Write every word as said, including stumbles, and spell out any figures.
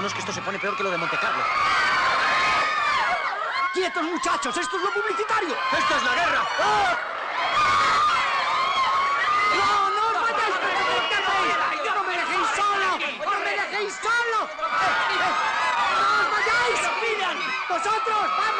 Vámonos, que esto se pone peor que lo de Montecarlo. ¡Quietos, muchachos! ¡Esto es lo publicitario! ¡Esto es la guerra! ¡Oh! ¡No, no os vayáis! ¡No me dejéis solo! ¡No me dejéis solo! ¡No os vayáis! ¡Vosotros! ¡Vamos!